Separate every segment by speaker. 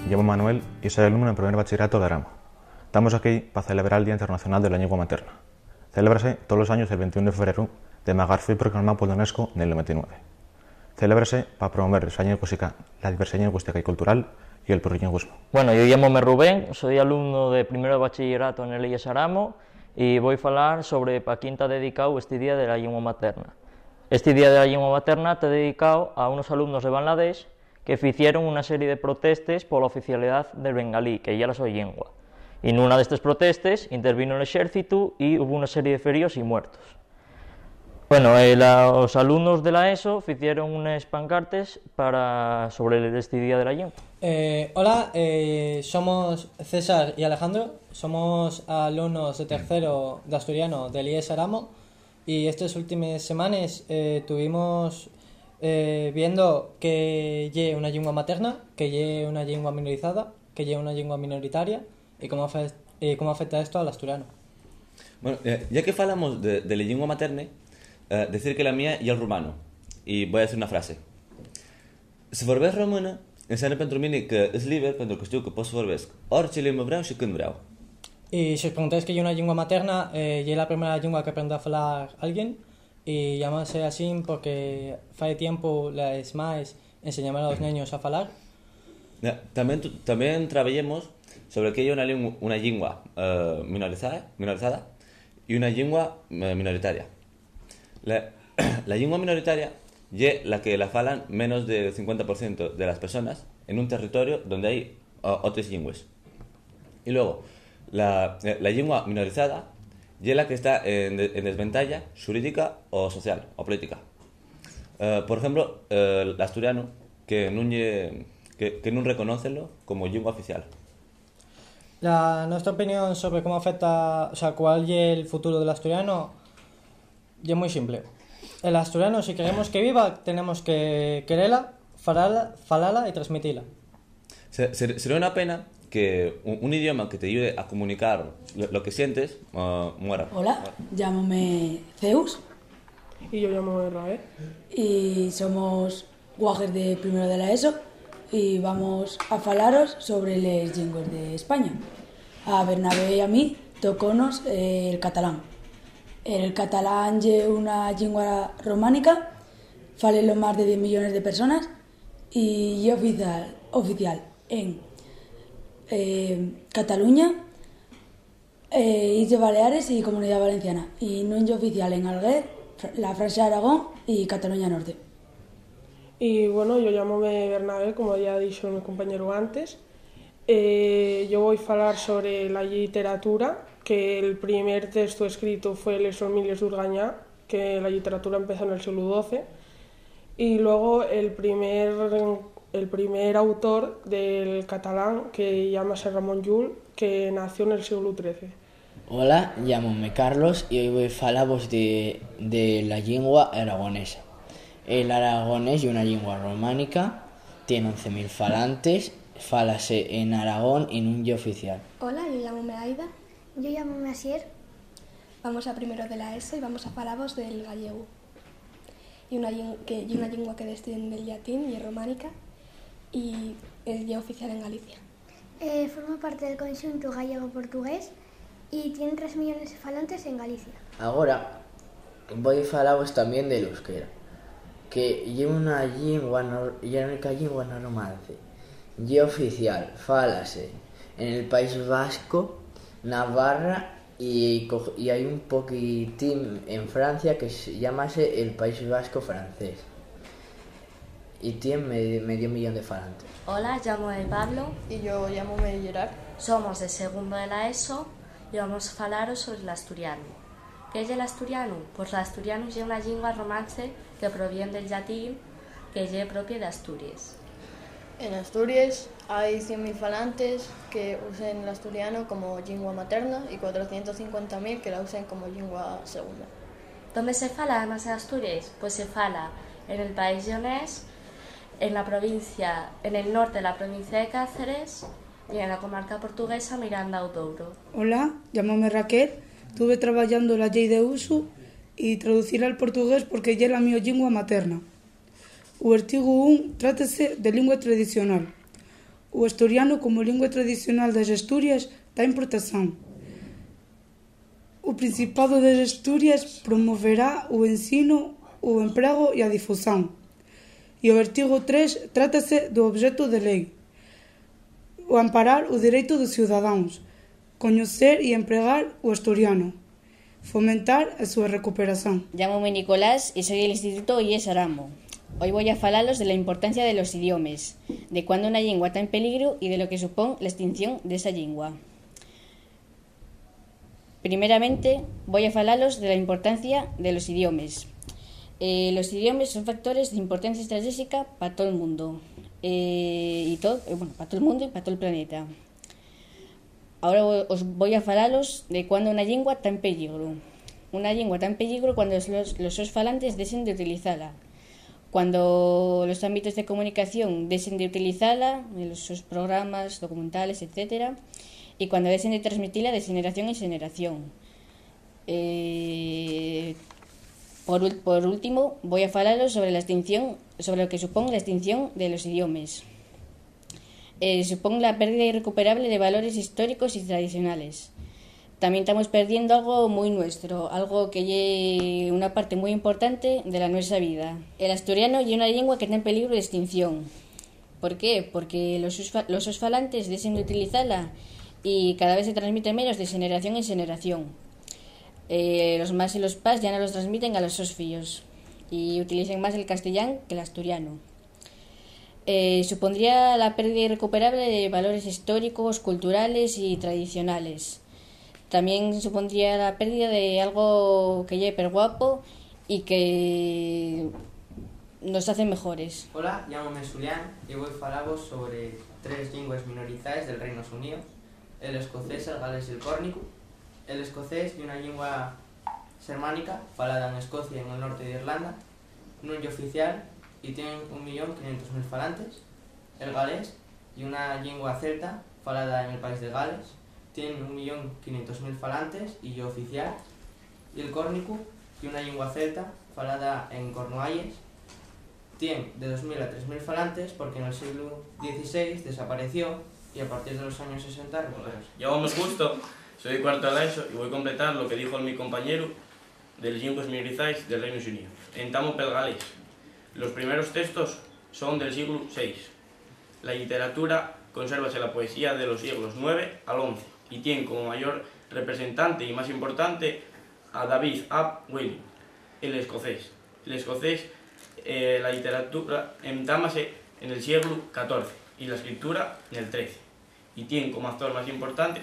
Speaker 1: llamo Manuel y soy alumno en primer bachillerato de Aramo. Estamos aquí para celebrar el Día Internacional de la Lengua Materna. Celébrase todos los años el 21 de febrero, de fue proclamado por la UNESCO en el 99. Celébrase para promover la diversidad lingüística y cultural y el plurilingüismo.
Speaker 2: Bueno, yo llamo Rubén, soy alumno de primero de bachillerato en el IES Aramo y voy a hablar sobre para quién está dedicado este Día de la Lengua Materna. Este Día de la Lengua Materna está dedicado a unos alumnos de Bangladesh que hicieron una serie de protestes por la oficialidad del bengalí, que ya la soy lengua. Y en una de estas protestes intervino el ejército y hubo una serie de feridos y muertos. Bueno, los alumnos de la ESO hicieron unas pancartes sobre este Día de la Lengua.
Speaker 3: Hola, somos César y Alejandro, somos alumnos de tercero de asturiano del IES Aramo y estas últimas semanas tuvimos viendo que lleve una lengua materna, que lleve una lengua minorizada, que lleve una lengua minoritaria y cómo afecta esto al asturiano.
Speaker 4: Bueno, ya que falamos de la lengua materna, decir que la mía y el rumano. Y voy a decir una frase. Si vorbesc română, înseamnă pentru mine că îs liber pentru că știu că pot să vorbesc orice limbă vreau și când vreau.
Speaker 3: Y si os preguntáis que hay una lengua materna, es la primera lengua que aprende a hablar alguien y llámase así porque hace tiempo las MAES enseñaban a los niños a hablar.
Speaker 4: También trabajemos sobre que hay una lengua minorizada y una lengua minoritaria. La lengua minoritaria es la que la falan menos del 50% de las personas en un territorio donde hay otras lenguas. Y luego, la lengua minorizada es la que está en desventaja jurídica o social o política. Por ejemplo, el asturiano, que no reconoce como lengua oficial.
Speaker 3: Nuestra opinión sobre cómo afecta, o sea, cuál es el futuro del asturiano, es muy simple. El asturiano, si queremos que viva, tenemos que quererla, falarla y transmitirla.
Speaker 4: Sería una pena que un idioma que te ayude a comunicar lo que sientes muera.
Speaker 5: Hola, llámame Zeus.
Speaker 6: Y yo llamo Rae.
Speaker 5: Y somos guajes de primero de la ESO y vamos a falaros sobre les llenguas de España. A Bernabé y a mí tocónos el catalán. El catalán es una lengua románica, falen más de 10 millones de personas y es oficial en Cataluña, Islas Baleares y Comunidad Valenciana, y no es oficial en Alguer, la Francia de Aragón y Cataluña Norte.
Speaker 6: Y bueno, yo llamo Bernabé, como ya ha dicho mi compañero antes. Yo voy a hablar sobre la literatura, que el primer texto escrito fue Les Familles d'Urganyà, que la literatura empezó en el siglo XII, y luego el primer autor del catalán, que llámase Ramon Llull, que nació en el siglo XIII.
Speaker 7: Hola, llámame Carlos y hoy voy a hablaros de la lengua aragonesa. El aragonés es una lengua románica, tiene 11.000 falantes, fálase en Aragón y en un día oficial.
Speaker 8: Hola, yo llamo Aida.
Speaker 9: Yo llamo Asier.
Speaker 8: Vamos a primero de la ESO y vamos a hablaros del gallego. Y una lengua que desciende del latín y es románica y es ya oficial en Galicia.
Speaker 9: Forma parte del conjunto gallego-portugués y tiene 3 millones de falantes en Galicia.
Speaker 7: Ahora voy a hablaros también del euskera, que es una lengua, la única lengua no romance, y oficial, fálase en el País Vasco, Navarra y hay un poquitín en Francia que se llamase el País Vasco francés y tiene medio millón de falantes.
Speaker 10: Hola, llamo Pablo.
Speaker 11: Y yo llamo Gerard.
Speaker 10: Somos de segundo de la ESO y vamos a hablaros sobre el asturiano. ¿Qué es el asturiano? Pues el asturiano es una lengua romance que proviene del latín, que es propia de Asturias.
Speaker 11: En Asturias hay 100.000 falantes que usan el asturiano como lengua materna y 450.000 que la usan como lengua segunda.
Speaker 10: ¿Dónde se fala además de Asturias? Pues se fala en el País Lleonés, en el norte de la provincia de Cáceres y en la comarca portuguesa Miranda do Douro.
Speaker 12: Hola, llámame Raquel, estuve trabajando la ley de uso y traducir al portugués porque ya es la mi lengua materna. O artigo 1 trátase de lingua tradicional. o asturiano como lingua tradicional das Asturias está en protección. O Principado das Asturias promoverá o ensino, o emprego e a difusión. E o artigo 3 trátase do obxecto de lei, o amparar o dereito dos cidadáns, coñecer e empregar o asturiano, fomentar a súa recuperación.
Speaker 13: Llámome Nicolás y soy del Instituto IES Aramo. Hoy voy a falaros de la importancia de los idiomas, de cuando una lengua está en peligro y de lo que supón la extinción de esa lengua. Primeramente, voy a falaros de la importancia de los idiomas. Los idiomas son factores de importancia estratégica para todo el mundo, para todo el mundo y para todo el planeta. Ahora os voy a falaros de cuando una lengua está en peligro. Una lengua está en peligro cuando los seus falantes dejen de utilizarla. Cuando los ámbitos de comunicación dejen de utilizarla, en sus programas, documentales, etc. Y cuando dejen de transmitirla de generación en generación. Por último, voy a falaros sobre lo que supone la extinción de los idiomas. Supone la pérdida irrecuperable de valores históricos y tradicionales. También estamos perdiendo algo muy nuestro, algo que es una parte muy importante de la nuestra vida. El asturiano es una lengua que está en peligro de extinción. ¿Por qué? Porque los falantes dejan de utilizarla y cada vez se transmite menos de generación en generación. Los más y los pas ya no los transmiten a los sus fillos y utilizan más el castellano que el asturiano. Supondría la pérdida irrecuperable de valores históricos, culturales y tradicionales. También supondría la pérdida de algo que es hiper guapo y que nos hace mejores.
Speaker 14: Hola, llámame Julián y voy a falaros sobre 3 lenguas minoritarias del Reino Unido: el escocés, el galés y el córnico. El escocés es una lengua germánica falada en Escocia y en el norte de Irlanda, no es oficial y tiene 1.500.000 falantes. El galés es una lengua celta falada en el país de Gales, tiene 1.500.000 falantes y es oficial. Y el córnico es una lengua celta falada en Cornualles, tiene de 2.000 a 3.000 falantes porque en el siglo XVI desapareció y a partir de los años 60 recuperó.
Speaker 15: Llámame Justo, soy de cuarto de la ESO y voy a completar lo que dijo mi compañero de las lenguas minoritarias del Reino Unido. Entamo pel galés. Los primeros textos son del siglo VI. La literatura consérvase la poesía de los siglos IX al XI y tiene como mayor representante y más importante a David Ap William, el escocés. El escocés, la literatura entámase en el siglo XIV y la escritura en el XIII. Y tiene como autor más importante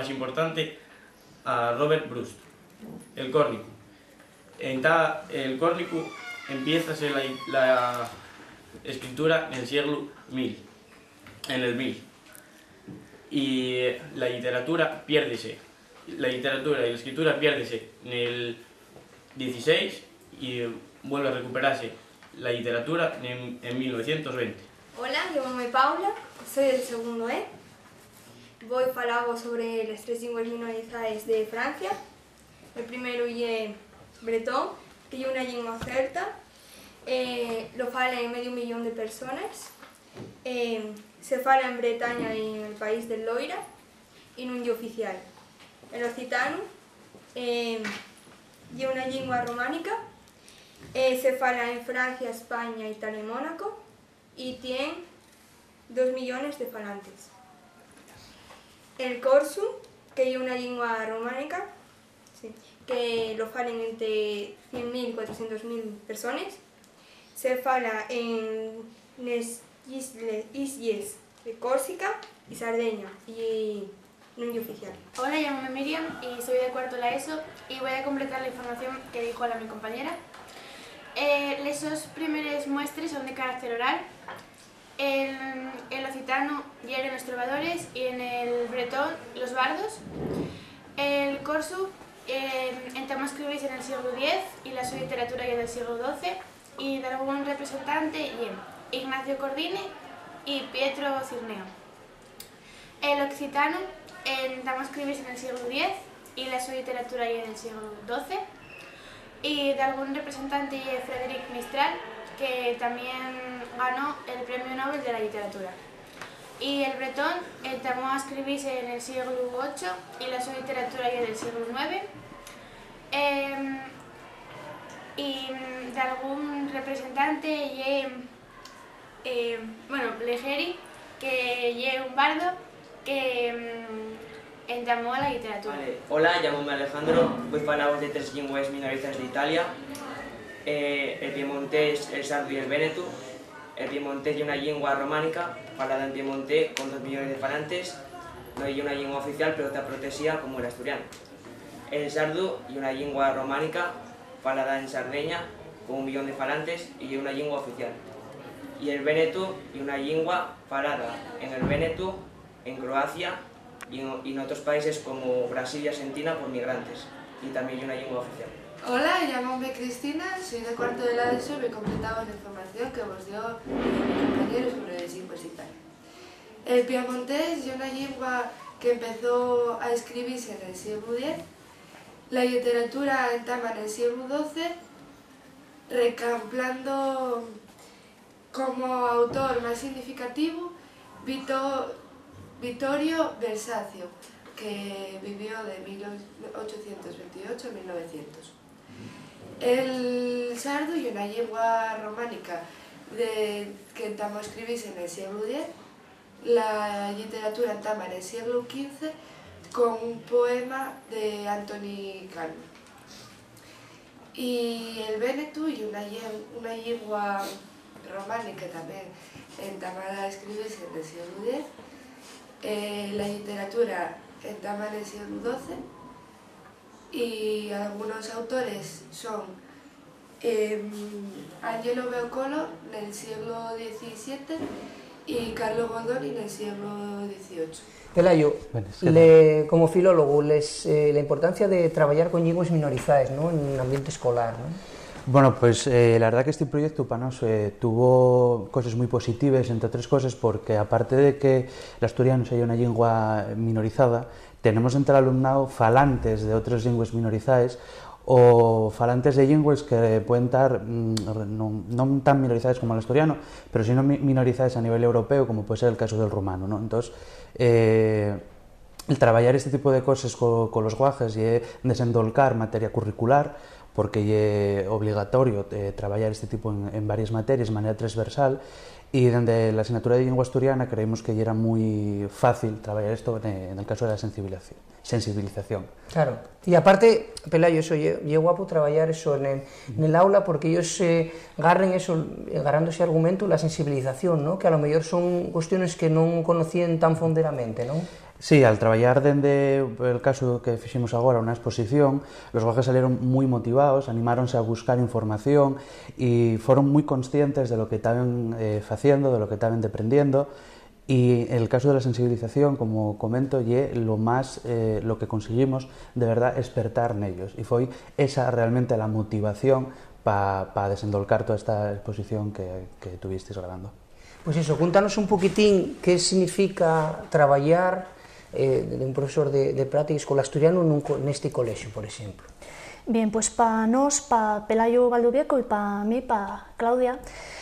Speaker 15: a Robert Bruce. El córnico. El córnico empieza la escritura en el siglo 1000, en el 1000. Y la literatura y la escritura piérdese en el 16 y vuelve a recuperarse la literatura en 1920.
Speaker 16: Hola, llámame Paula, soy del segundo E. Voy a falaros sobre las 3 lenguas minoritarias de Francia. El primero es bretón, que es una lengua celta. Lo falan medio millón de personas. Se fala en Bretaña y en el país del Loira y no es oficial. El occitano es una lengua románica. Se fala en Francia, España, Italia y Mónaco y tiene 2 millones de falantes. El corso, que es una lengua románica, que lo falan entre 100.000 y 400.000 personas. Se fala en las islas de Córcega y Sardeña y no es oficial.
Speaker 17: Hola, llámame Miriam y soy de cuarto de la ESO y voy a completar la información que dijo mi compañera. Esos primeros muestres son de carácter oral. El occitano ya eran los trovadores y en el bretón los bardos. El corso entramos a escribirse en el siglo X y la su literatura ya del siglo XII y de algún representante Ignacio Cordine y Pietro Cirneo. El occitano entramos a escribirse en el siglo X y la su literatura ya del siglo XII y de algún representante Frédéric Mistral, que también ganó el Premio Nobel de la Literatura. y el bretón entamó a escribirse en el siglo VIII y la su literatura ya del siglo IX. Y de algún representante Legeri, que es un bardo que entamó a la literatura.
Speaker 14: Vale. Hola, llamome Alejandro, voy a falar de tres lingües minoritarias de Italia, el piemontés, el sardo y el véneto. El piemontés es una lengua románica, falada en Piemonte con 2 millones de falantes, no es una lengua oficial pero está protegida como el asturiano. El sardo es una lengua románica, falada en Sardeña con 1 millón de falantes y es una lengua oficial. Y el véneto es una lengua falada en el Véneto, en Croacia y en otros países como Brasil y Argentina por migrantes, y también es una lengua oficial.
Speaker 18: Hola, llamome Cristina, soy de cuarto de la ESO y me completaba la información que vos dio mi compañero sobre el lingües Italia. El piemontés es una lengua que empezó a escribirse en el siglo X. La literatura entama en el siglo XII, recamplando como autor más significativo Vittorio Versacio, que vivió de 1828 a 1900. El sardo y una lengua románica que entamó a escribirse en el siglo X. La literatura entama en el siglo XV con un poema de Antoni Cano. Y el véneto y una lengua románica también entamada a escribirse en el siglo X. La literatura entama en el siglo XII. Y algunos autores son Angelo Beocolo en el siglo XVII y Carlo Goldoni en el siglo XVIII.
Speaker 19: Pelayo, como filólogo, la importancia de trabajar con linguas minorizadas, ¿no?, en un ambiente escolar, ¿no?
Speaker 20: Bueno, pues la verdad que este proyecto para nos tuvo cosas muy positivas, entre otras cosas, porque aparte de que el asturiano sea una lengua minorizada, tenemos entre el alumnado falantes de otras lenguas minorizadas o falantes de lenguas que pueden estar no tan minorizadas como el asturiano, pero sino minorizadas a nivel europeo, como puede ser el caso del rumano, ¿no? Entonces, el trabajar este tipo de cosas con los guajes y desendolcar materia curricular, porque es obligatorio trabajar este tipo en varias materias de manera transversal, y desde la asignatura de lengua asturiana creímos que era muy fácil trabajar esto en el caso de la sensibilización.
Speaker 19: Claro, y aparte, Pelayo, eso es guapo trabajar eso en el aula, porque ellos agarran eso, agarrando ese argumento, la sensibilización, ¿no?, que a lo mejor son cuestiones que no conocían tan fonderamente, ¿no?
Speaker 20: Sí, al traballar dende el caso que fixemos agora unha exposición, os guajes salieron moi motivados, animáronse a buscar información e foron moi conscientes de lo que estaban facendo, de lo que estaban deprendiendo, y el caso de la sensibilización, como comento, é lo que conseguimos de verdad despertar nellos, e foi esa realmente la motivación para desendolcar toda esta exposición que tuvisteis grabando.
Speaker 19: Pues eso, cuéntanos un poquitín qué significa traballar de un profesor de práctica escolar asturiano neste colexio, por exemplo.
Speaker 21: Bien, pues para nós, para Pelayo Valdovieco y para mí, para Claudia,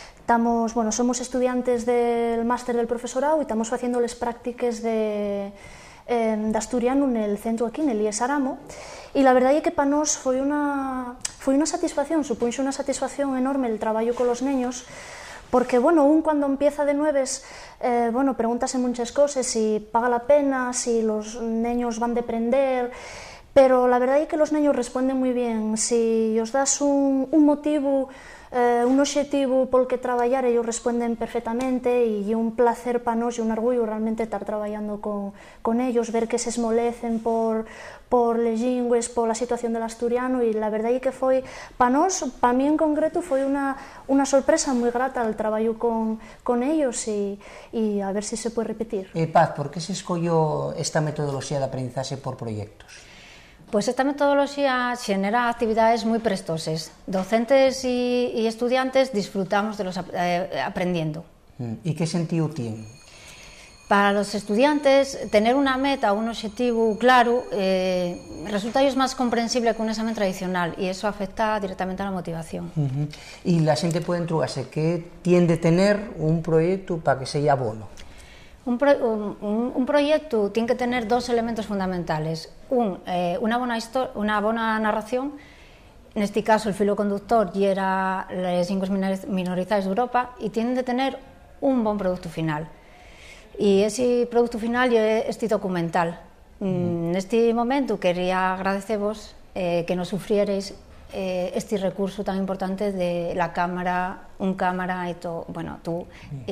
Speaker 21: somos estudiantes del máster del profesorado y estamos haciendo las prácticas de asturiano en el centro aquí, en el IES Aramo, y la verdad es que para nós foi una satisfacción, suponxe una satisfacción enorme el traballo con los neños, porque, bueno, un cuando empieza de nueves, pregúntase muchas cosas, si paga la pena, si los niños van a aprender, pero la verdad es que los niños responden muy bien. Si os das un motivo, un objetivo por el que trabajar, ellos responden perfectamente, y es un placer para nos y un orgullo realmente estar trabajando con ellos, ver que se esmolecen por les lingües, por la situación del asturiano, y la verdad es que fue, para nos, para mí en concreto, fue una sorpresa muy grata el trabajo con ellos, y a ver si se puede repetir.
Speaker 19: Paz, ¿por qué se escogió esta metodología de aprendizaje por proyectos?
Speaker 22: Pues esta metodología genera actividades muy prestosas. Docentes y estudiantes disfrutamos de los aprendiendo.
Speaker 19: ¿Y qué sentido tiene?
Speaker 22: Para los estudiantes, tener una meta, un objetivo claro, resulta ellos más comprensible que un examen tradicional, y eso afecta directamente a la motivación.
Speaker 19: Y la gente puede entrugarse, ¿qué tiende a tener un proyecto para que sea bueno?
Speaker 22: Un proyecto tiene que tener dos elementos fundamentales. Una buena narración, en este caso el filo conductor y era las linguas minorizadas de Europa, y tienen de tener un buen producto final. Y ese producto final es este documental. En este momento quería agradeceros que nos sufrierais este recurso tan importante de la cámara, un cámara y todo, bueno, tú,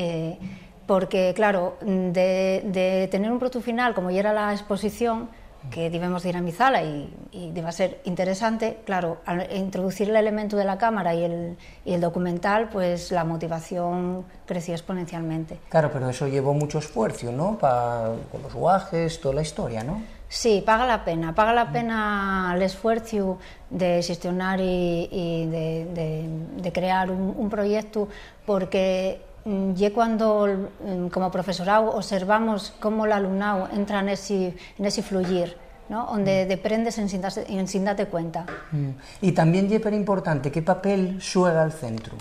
Speaker 22: porque claro, de tener un producto final como ya era la exposición, que debemos de ir a mi sala y debe ser interesante, claro, al introducir el elemento de la cámara y el documental, pues la motivación creció exponencialmente.
Speaker 19: Claro, pero eso llevó mucho esfuerzo, ¿no? Con los guajes, toda la historia, ¿no?
Speaker 22: Sí, paga la pena el esfuerzo de gestionar y de crear un proyecto, porque y cuando como profesorado observamos cómo el alumnado entra en ese fluir, ¿no? Donde deprendes sin darte cuenta.
Speaker 19: Y también es súper importante, ¿qué papel juega el centro?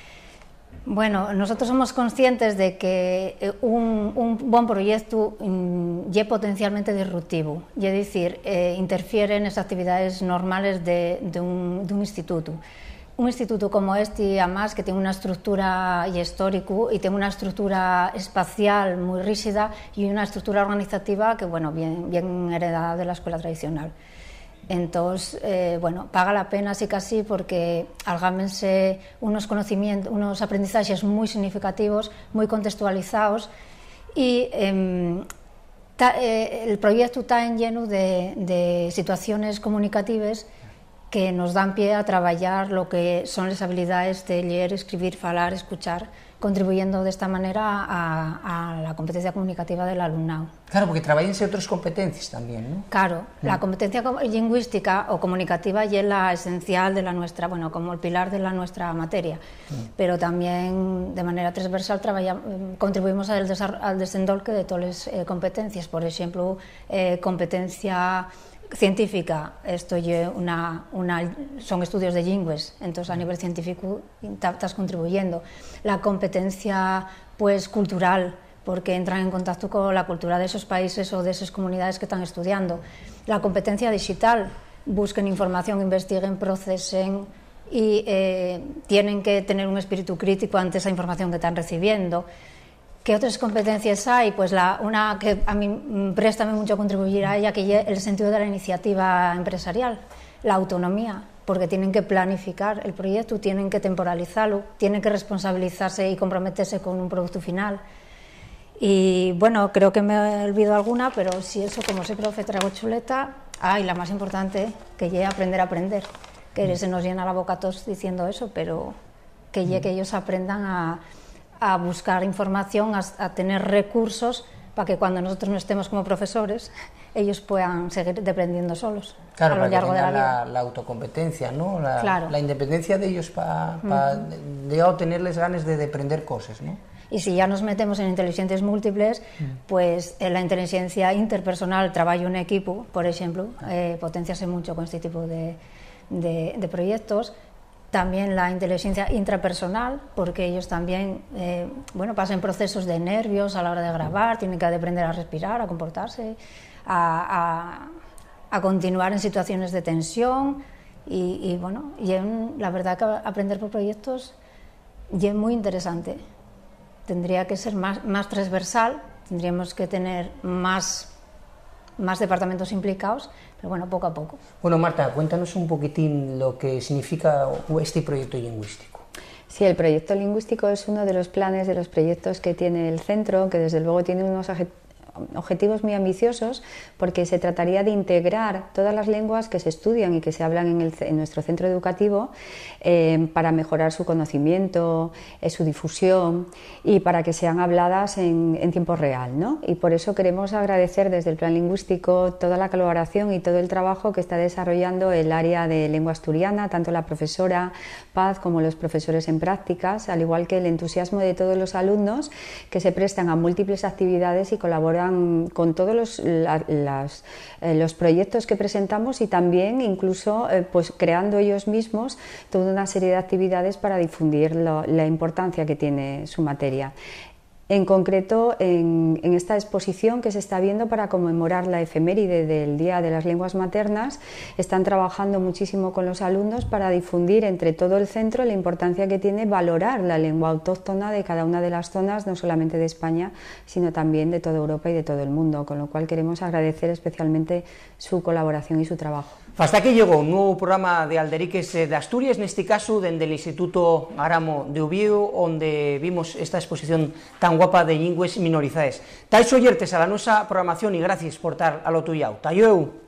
Speaker 22: Bueno, nosotros somos conscientes de que un buen proyecto es potencialmente disruptivo, es decir, interfiere en las actividades normales de un instituto. Un instituto como este, además, que tiene una estructura histórica y tiene una estructura espacial muy rígida y una estructura organizativa que, bueno, bien heredada de la escuela tradicional. Entonces, bueno, paga la pena sí casi porque algámense unos conocimientos, unos aprendizajes muy significativos, muy contextualizados y el proyecto está lleno de situaciones comunicativas que nos dan pie a trabajar lo que son las habilidades de leer, escribir, falar, escuchar, contribuyendo de esta manera a la competencia comunicativa del alumnado.
Speaker 19: Claro, porque trabajense otras competencias también, ¿no?
Speaker 22: Claro, la competencia lingüística o comunicativa es la esencial de la nuestra, bueno, como el pilar de la nuestra materia, pero también de manera transversal contribuimos al desenvolque de todas las competencias, por ejemplo, competencia científica, esto son estudios de lingües, entonces a nivel científico estás contribuyendo. La competencia pues cultural, porque entran en contacto con la cultura de esos países o de esas comunidades que están estudiando. La competencia digital, busquen información, investiguen, procesen y tienen que tener un espíritu crítico ante esa información que están recibiendo. ¿Qué otras competencias hay? Pues una que a mí presta mucho a contribuir a ella, que es el sentido de la iniciativa empresarial, la autonomía, porque tienen que planificar el proyecto, tienen que temporalizarlo, tienen que responsabilizarse y comprometerse con un producto final. Y bueno, creo que me he olvidado alguna, pero si eso, como soy profe, traigo chuleta. Y la más importante, que es aprender a aprender, que se nos llena la boca a todos diciendo eso, pero que ellos aprendan a buscar información, a tener recursos para que cuando nosotros no estemos como profesores, ellos puedan seguir aprendiendo solos.
Speaker 19: Claro,
Speaker 22: a lo largo de la vida.
Speaker 19: La autocompetencia, ¿no?
Speaker 22: Claro.
Speaker 19: La independencia de ellos para tenerles ganas de aprender cosas, ¿no?
Speaker 22: Y si ya nos metemos en inteligencias múltiples, pues la inteligencia interpersonal, trabajo en equipo, por ejemplo, potenciarse mucho con este tipo de proyectos. También la inteligencia intrapersonal, porque ellos también pasan procesos de nervios a la hora de grabar, tienen que aprender a respirar, a comportarse, a continuar en situaciones de tensión y la verdad que aprender por proyectos es muy interesante. Tendría que ser más transversal, tendríamos que tener más departamentos implicados, pero bueno, poco a poco.
Speaker 19: Bueno, Marta, cuéntanos un poquitín lo que significa este proyecto lingüístico.
Speaker 1: Sí, el proyecto lingüístico es uno de los planes, de los proyectos que tiene el centro, que desde luego tiene unos objetivos muy ambiciosos, porque se trataría de integrar todas las lenguas que se estudian y que se hablan en nuestro centro educativo para mejorar su conocimiento, su difusión y para que sean habladas en tiempo real, ¿no? Y por eso queremos agradecer desde el plan lingüístico toda la colaboración y todo el trabajo que está desarrollando el área de lengua asturiana, tanto la profesora Paz como los profesores en prácticas, al igual que el entusiasmo de todos los alumnos que se prestan a múltiples actividades y colaboran con todos los proyectos que presentamos y también incluso pues creando ellos mismos toda una serie de actividades para difundir la importancia que tiene su materia. En concreto, en esta exposición que se está viendo para conmemorar la efeméride del Día de las Lenguas Maternas, están trabajando muchísimo con los alumnos para difundir entre todo el centro la importancia que tiene valorar la lengua autóctona de cada una de las zonas, no solamente de España, sino también de toda Europa y de todo el mundo, con lo cual queremos agradecer especialmente su colaboración y su trabajo.
Speaker 19: Hasta aquí llegó un nuevo programa de Alderiques de Asturias, neste caso dende el Instituto Aramo de Ubiu, onde vimos esta exposición tan guapa de lingües minorizaes. Tais oyertes a la nosa programación y gracias por estar a lo tuyao. Tayeu!